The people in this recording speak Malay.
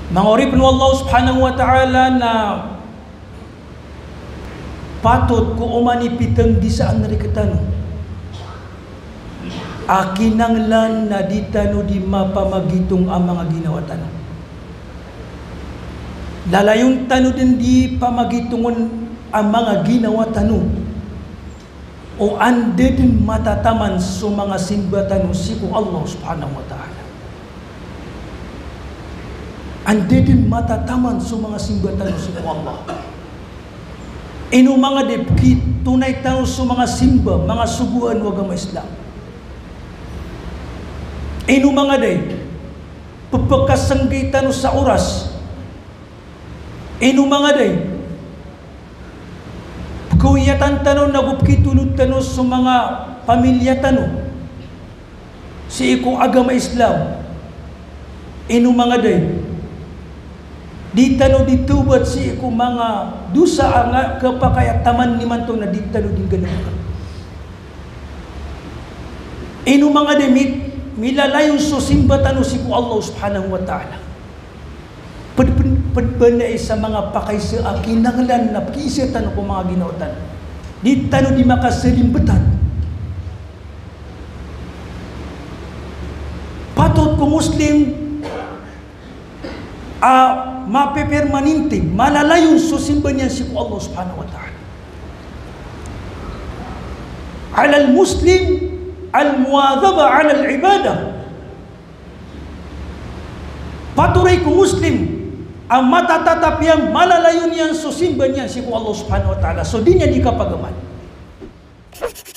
Mangoripin Allah subhanahu wa ta'ala na patut ko umani pitang disaan na rikatano. Akinanglan na ditano di mapamagitong ang mga ginawa tano. Lalayong tano din di pamagitungon ang mga ginawa tano. O ande din matataman sa mga simbatan si Allah subhanahu wa ta'ala. Ande din matataman sa mga simbatan si Allah. Ino mga debkit tunay tano sa mga simba, mga subuan wa agama Islam. Ino mga day pagpakasanggay tano sa oras. Ino mga day pagkawiyatan tano nagupkitulod tano sa mga pamilya tano si iko agama Islam. Ino mga day di tano ditubat si iko mga dusa nga kapakayataman ni manto na di tano din ganun. Ino mga day milalayon so simbatan si ko Allah subhanahu wa ta'ala. Padpanay sa mga pakay sa akinanglan na kisatan ko mga ginautan. Di tano di makasalimbatan. Patot ko Muslim mapepermanente, malalayon so simbanyan si ko Allah subhanahu wa ta'ala. Alal Muslim al-muwadhaba ala al-ibadah. Patuloy ko Muslim ang matatatap yang malalayon yan so simban yan si Allah subhanahu wa ta'ala. So di niya di kapagaman.